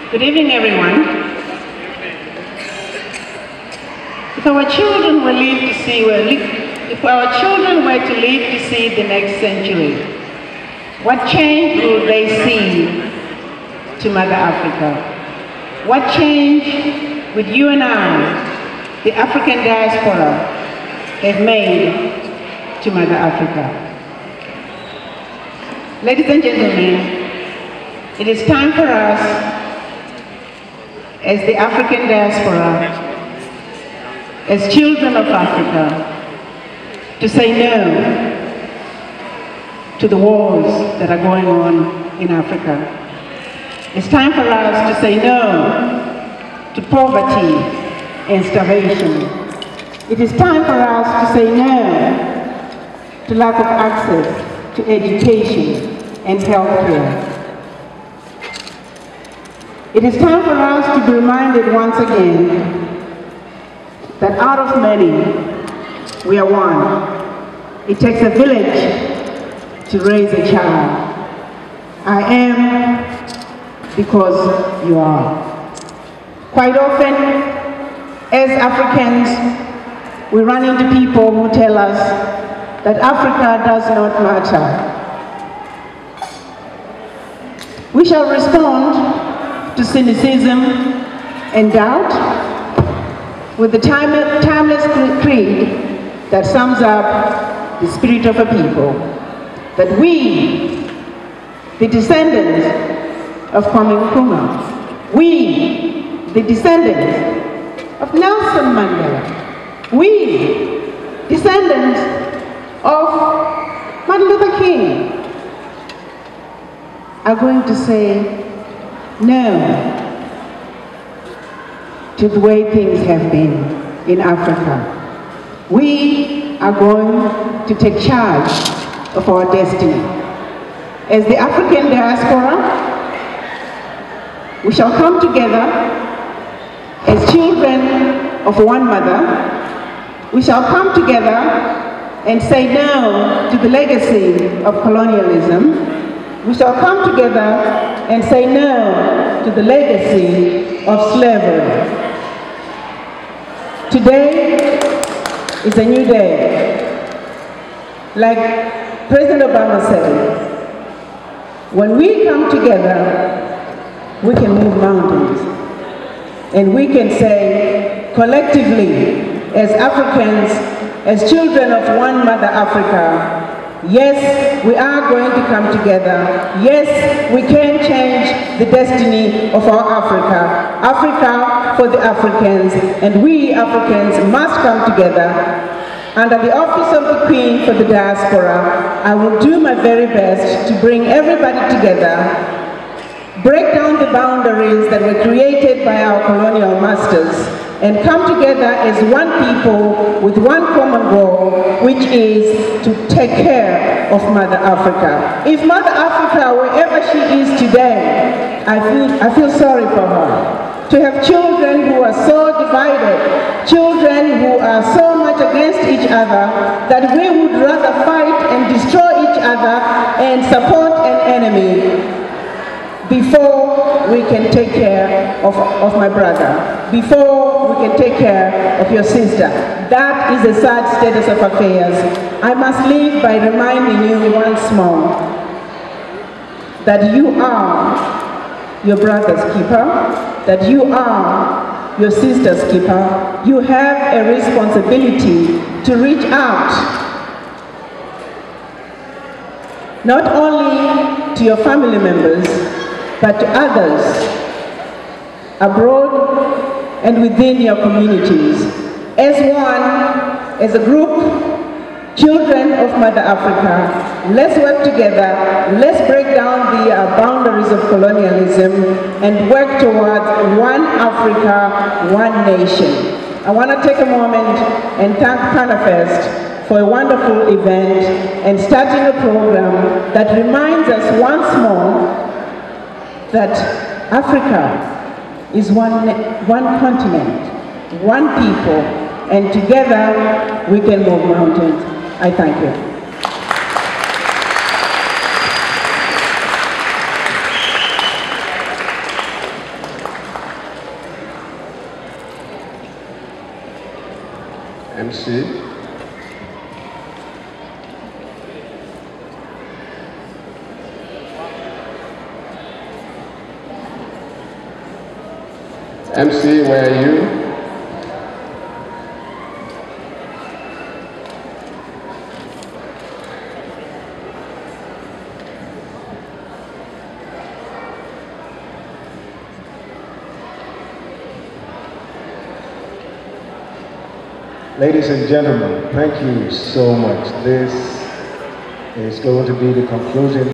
Good evening, everyone. If our children were to live to see the next century, what change will they see to Mother Africa? What change would you and I, the African diaspora, have made to Mother Africa? Ladies and gentlemen, it is time for us, as the African diaspora, as children of Africa, to say no to the wars that are going on in Africa. It's time for us to say no to poverty and starvation. It is time for us to say no to lack of access to education and healthcare. It is time for us to be reminded once again that out of many, we are one. It takes a village to raise a child. I am because you are. Quite often, as Africans, we run into people who tell us that Africa does not matter. We shall respond to cynicism and doubt with the timeless creed that sums up the spirit of a people, that we, the descendants of Kwame Nkrumah, we, the descendants of Nelson Mandela, we, descendants of Martin Luther King, are going to say no to the way things have been in Africa. We are going to take charge of our destiny. As the African diaspora, we shall come together as children of one mother. We shall come together and say no to the legacy of colonialism. We shall come together and say no to the legacy of slavery. Today is a new day. Like President Obama said, when we come together, we can move mountains. And we can say collectively, as Africans, as children of one mother Africa, yes, we are going to come together. Yes, we can change the destiny of our Africa. Africa for the Africans, and we Africans must come together. Under the office of the Queen for the Diaspora, I will do my very best to bring everybody together, break down the boundaries that were created by our colonial masters, and come together as one people with one common goal, which is to take care of Mother Africa. If Mother Africa, wherever she is today, I feel sorry for her. To have children who are so divided, children who are so much against each other, that we would rather fight and destroy each other and support an enemy before we can take care of my brother, before we can take care of your sister. That is the sad status of affairs. I must leave by reminding you once more that you are your brother's keeper, that you are your sister's keeper. You have a responsibility to reach out, not only to your family members, but to others abroad and within your communities. As one, as a group, children of Mother Africa, let's work together, let's break down the boundaries of colonialism and work towards one Africa, one nation. I want to take a moment and thank PANAFEST for a wonderful event and starting a program that reminds us once more that Africa is one continent, one people, and together we can move mountains. I thank you. MC. MC, where are you? Ladies and gentlemen, thank you so much. This is going to be the conclusion